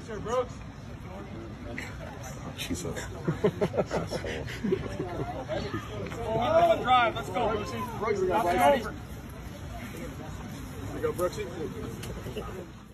sir, Brooks. Jesus. Drive. Let's go, Brooksy. Brooks, we got Over. Here we go, Brooksy.